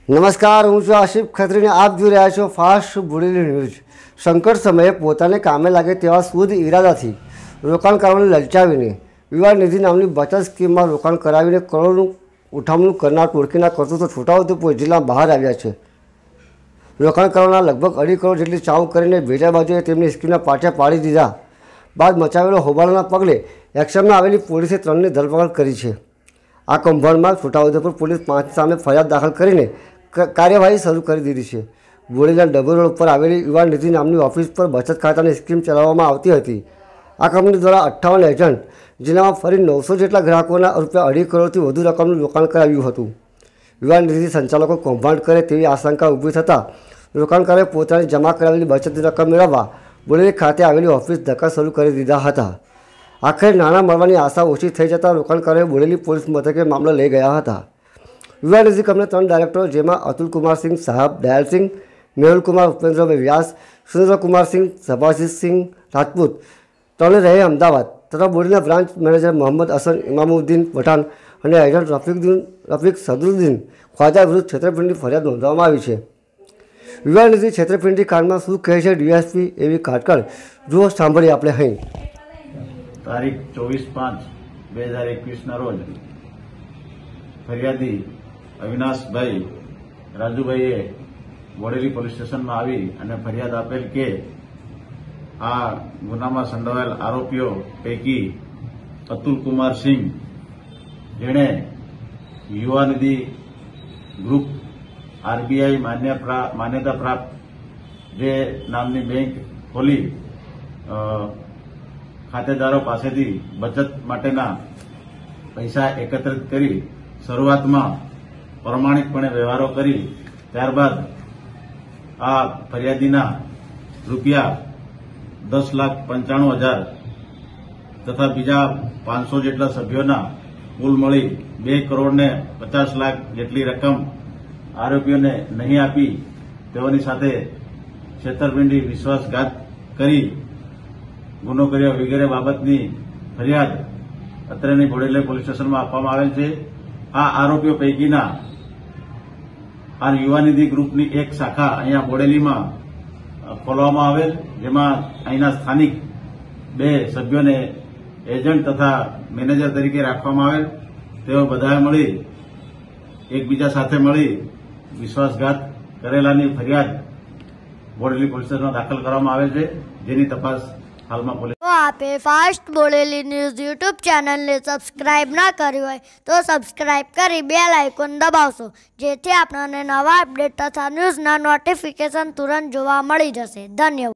નમસ્કાર, હું છું આશિફ ખત્રીને આપ જોઈ રહ્યા છો ફાસ્ટ બોડેલી ન્યૂઝ। સંકટ સમયે પોતાને કામે લાગે તેવા શુદ્ધ ઈરાદાથી રોકાણકારોને લલચાવીને વિવાહ નિધિ નામની બચત સ્કીમમાં રોકાણ કરાવીને કરોડોનું ઉઠામણું કરનાર ટોળકીના કરતૂતો છોટાઉદેપુર જિલ્લામાં બહાર આવ્યા છે। રોકાણકારોના લગભગ 2.5 કરોડ જેટલી ચાઉ કરીને બીજા બાજુએ તેમની સ્કીમના પાટિયા પાડી દીધા બાદ મચાવેલો હોબાળાના પગલે એક્શનમાં આવેલી પોલીસે 3ની ધરપકડ કરી છે। આ કૌભાંડમાં છોટાઉદેપુર પોલીસ 5 સામે ફરિયાદ દાખલ કરીને કાર્યવાહી શરૂ કરી દીધી છે। બોડેલીના ડભોઈ રોડ પર આવેલી યુવા નિધિ નામની ઓફિસ પર બચત ખાતાની સ્કીમ ચલાવવામાં આવતી હતી। આ કંપની દ્વારા 58 એજન્ટ જિલ્લામાં ફરી 900 જેટલા ગ્રાહકોના ₹2.5 કરોડથી વધુ રકમનું રોકાણ કરાવ્યું હતું। યુવા નિધિ સંચાલકો કૌભાંડ કરે તેવી આશંકા ઊભી થતાં રોકાણકારોએ પોતાની જમા કરાવેલી બચતની રકમ મેળવવા બોડેલી ખાતે આવેલી ઓફિસ ધક્કા શરૂ કરી દીધા હતા। આખરે નાણાં મળવાની આશા ઓછી થઈ જતાં રોકાણકારોએ બોડેલી પોલીસ મથકે મામલો લઈ ગયા હતા। યુવા નિધિ કંપની 3 ડાયરેક્ટરો જેમાં અતુલ કુમાર સિંહ સાહબ દયાલ સિંહ, મેહુલ કુમાર ઉપેન્દ્રભાઈ વ્યાસ, સુરેન્દ્ર કુમાર સિંહ, સભાજીત સિંહ રાજપૂત ત્રણે રહે અમદાવાદ તથા બોડેલીના બ્રાન્ચ મેનેજર મોહમ્મદ હસન ઇમામુદ્દીન પઠાણ અને એજન્ટ રફીક સદરુદ્દીન ખ્વાજા વિરુદ્ધ છેતરપિંડી ફરિયાદ નોંધવામાં આવી છે। યુવા નિધિ છેતરપિંડી કાંડમાં શું કહે છે ડીએસપી એવી કાટકળ જુઓ સાંભળીએ આપણે અહીં। તારીખ 24/5/2021 ના રોજ ફરિયાદી અવિનાશભાઈ રાજુભાઈએ બોડેલી પોલીસ સ્ટેશનમાં આવી અને ફરિયાદ આપેલ કે આ ગુનામાં સંડોવાયેલ આરોપીઓ પૈકી અતુલ કુમાર સિંહ, જેણે યુવા નિધિ ગ્રુપ આરબીઆઈ માન્યતા પ્રાપ્ત જે નામની બેંક ખોલી ખાતેદારો પાસેથી બચત માટેના પૈસા એકત્રિત કરી શરૂઆતમાં પ્રમાણિકપણે વ્યવહારો કરી ત્યારબાદ આ ફરિયાદીના ₹10,95,000 તથા બીજા 500 જેટલા સભ્યોના કુલ મળી 2,50,00,000 જેટલી રકમ આરોપીઓને નહીં આપી તેઓની સાથે છેતરપિંડી વિશ્વાસઘાત કરી ગુનો કર્યો વગેરે બાબતની ફરિયાદ અત્રેની બોડેલી પોલીસ સ્ટેશનમાં આપવામાં આવેલ છે। આ આરોપીઓ પૈકીના આ યુવા નિધિ ગ્રુપની એક શાખા અહીંયા બોડેલીમાં ખોલવામાં આવેલ, જેમાં અહીંના સ્થાનિક 2 સભ્યોને એજન્ટ તથા મેનેજર તરીકે રાખવામાં આવેલ। તેઓ બધાએ મળી એકબીજા સાથે મળી વિશ્વાસઘાત કરેલાની ફરિયાદ બોડેલી પોલીસ સ્ટેશનમાં દાખલ કરવામાં આવેલ છે, જેની તપાસ હાલમાં પોલીસ। તો આપે ફાસ્ટ બોડેલી ન્યૂઝ યુટ્યુબ ચેનલને સબસ્ક્રાઇબ ના કરી હોય તો સબસ્ક્રાઇબ કરી બેલ આઇકોન દબાવશો, જેથી આપણને નવા અપડેટ તથા ન્યૂઝના નોટિફિકેશન તુરંત જોવા મળી જશે। ધન્યવાદ।